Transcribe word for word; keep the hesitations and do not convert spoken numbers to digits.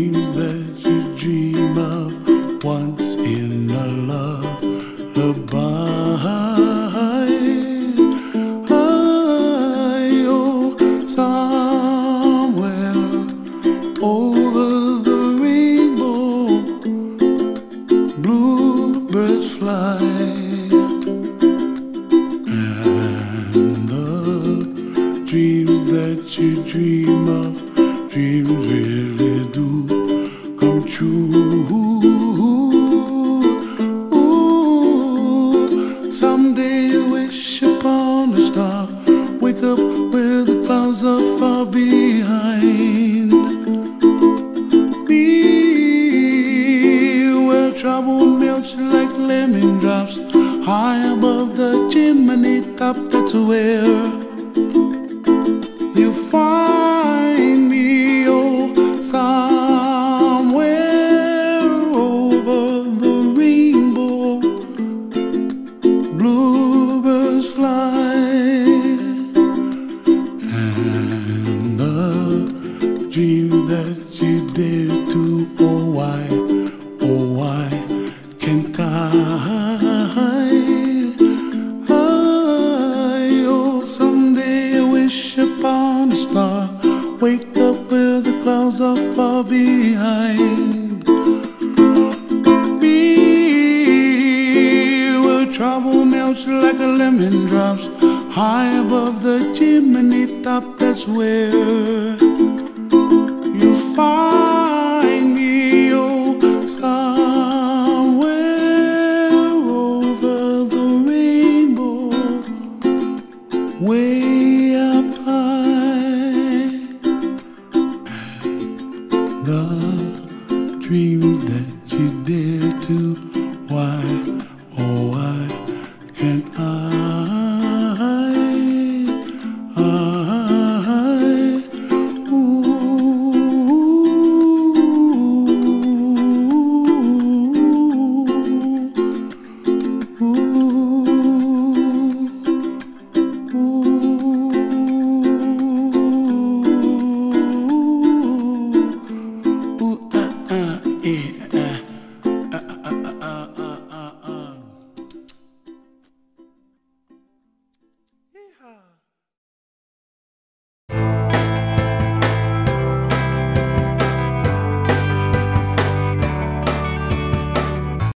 dreams that you dream of once in a lullaby. I, oh, somewhere over the rainbow, bluebirds fly, and the dreams that you dream of, dreams really do come true. Ooh, someday you wish upon a star, wake up where the clouds are far behind. Be where trouble melts like lemon drops, high above the chimney top. That's where you find me, oh, somewhere over the rainbow, bluebirds fly, and the dreams that you dare to, oh why, oh why can't I? Upon a star, wake up where the clouds are far behind. Be where trouble melts like a lemon drops, high above the chimney top. That's where you find me, oh, somewhere over the rainbow, way up high. The dreams that you dare to, why, oh why